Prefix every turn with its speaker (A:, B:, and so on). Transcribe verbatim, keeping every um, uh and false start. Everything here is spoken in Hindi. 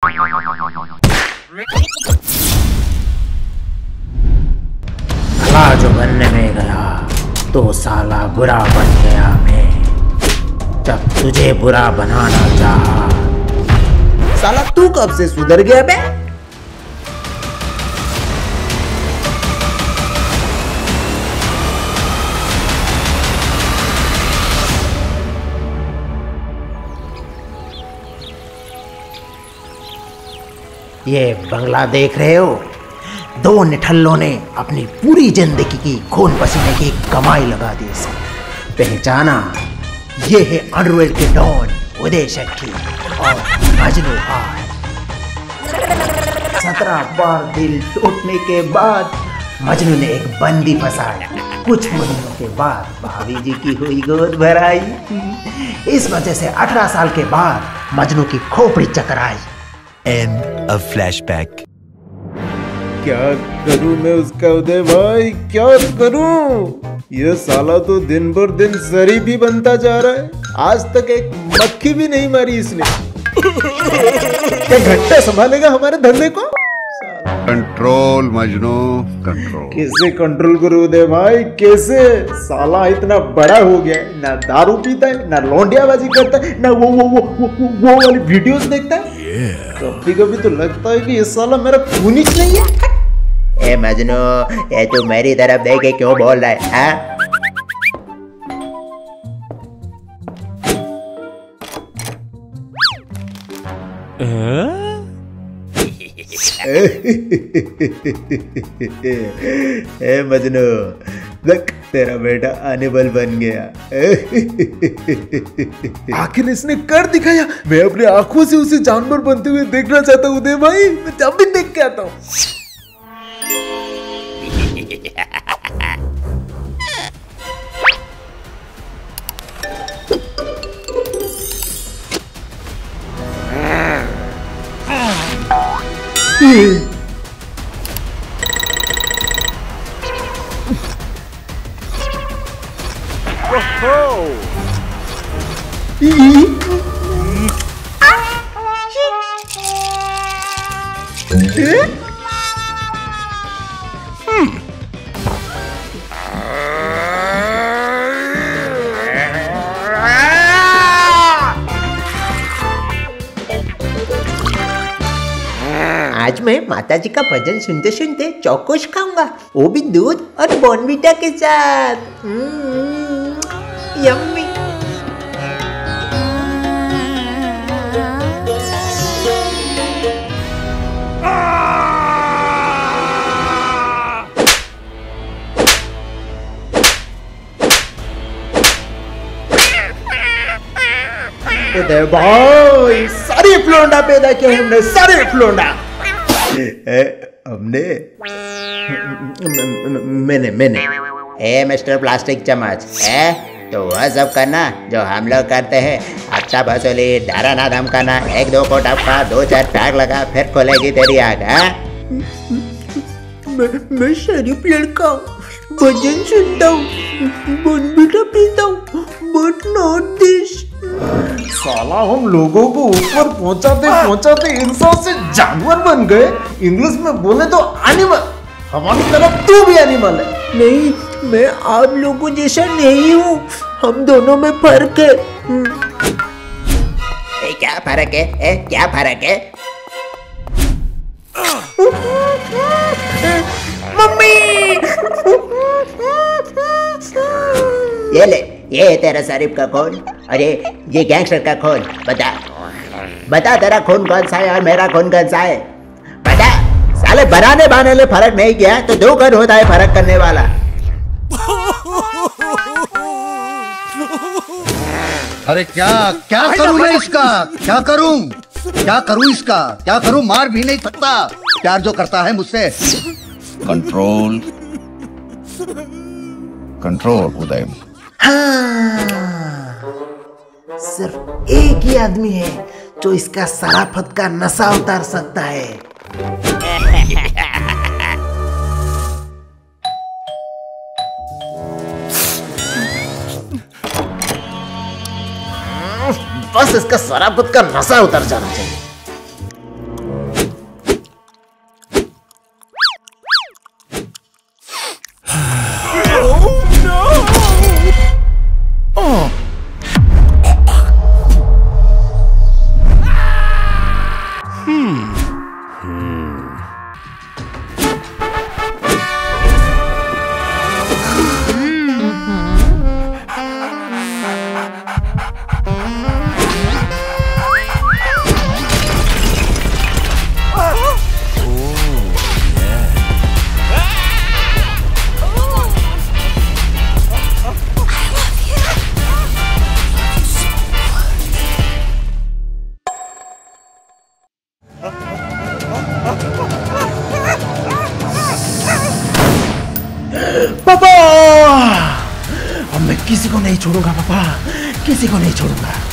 A: भला जो बनने में गया तो साला बुरा बन गया मैं, जब तुझे बुरा बनाना चाहा।
B: साला तू कब से सुधर गया बे?
A: ये बंगला देख रहे हो? दो निठल्लों ने अपनी पूरी जिंदगी की खून पसीने की कमाई लगा दी इसे। पहचाना? ये है अंडरवर्ल्ड के डॉन उदय शेट्टी और मजनू हार। सत्रह बार दिल टूटने के बाद मजनू ने एक बंदी फंसाया। कुछ महीनों के बाद भाभी जी की हुई गोद भराई। इस वजह से अठारह साल के बाद मजनू की खोपड़ी चकराई।
C: End of flashback.
D: क्या करूं मैं उसका उदय भाई, क्या करूं? ये साला तो दिन भर दिन सरी भी बनता जा रहा है। आज तक एक मक्खी भी नहीं मारी इसने। क्या घट्टा संभालेगा हमारे धंधे को?
E: Control Majnu, control.
D: कैसे कंट्रोल करूं उदय भाई, कैसे? साला इतना बड़ा हो गया है, ना दारू पीता है, ना लौंडियाबाजी करता है, ना वो वो वो वो, वो, वो वाली वीडियोस देखता है। कभी कभी तो लगता है कि ये साला मेरा खून ही नहीं है।
B: ए मजनू, ये तू मेरी तरफ देख के क्यों बोल रहा है? हाँ? ए मजनू, देख तेरा बेटा अनिमल बन गया।
D: आखिर इसने कर दिखाया। मैं अपने आंखों से उसे जानवर बनते हुए देखना चाहता हूँ उदय भाई। मैं जब भी देख के आता हूँ।
B: आज मैं माता जी का भजन सुनते सुनते चौकोश खाऊंगा, वो भी दूध और बॉर्नविटा के साथ। यम्मी।
D: उदय भाई, सारे फ्लोंडा पैदा किए हमने, सारे फ्लोंडा। हमने
B: मैंने मैंने ए मिस्टर प्लास्टिक चम्मच, ए तो वह सब करना जो हम लोग करते हैं। अच्छा बसोली, डरा ना धमकाना, एक दो को टपका, दो चार टैग लगा, फिर खोलेगी तेरी आग।
A: मैं मैं शरीफ लड़का हूँ, भजन सुनता हूँ, बॉर्नविटा पीता हूँ, बट नॉट दिस।
D: साला हम लोगों को ऊपर पहुंचाते पहुंचाते इंसान से जानवर बन गए। इंग्लिश में बोले तो एनिमल। हमारी तरफ तू भी एनिमल है।
A: नहीं, मैं आप लोगों जैसा नहीं हूँ। हम दोनों में फर्क है।
B: ए, क्या फर्क है? ए, क्या फर्क है?
A: मम्मी!
B: ये ले, ये है तेरा शरीफ का खून, अरे ये गैंगस्टर का खून। बता बता तेरा खून कौन सा है और मेरा खून कौन सा है? बता। साले बनाने बनाने में फर्क नहीं किया तो दो कौन होता है फर्क करने वाला?
E: अरे क्या क्या करूं मैं इसका? क्या करूं? क्या करूं इसका? क्या करूं? मार भी नहीं सकता। प्यार जो करता है मुझसे। Control, control Uday.
A: हाँ, सिर्फ एक ही आदमी है जो इसका शराफत का नशा उतार सकता है।
D: बस इसका शराफत का नशा उतर जाना चाहिए।
A: को नहीं छोड़ूंगा पापा, किसी को नहीं छोड़ूंगा।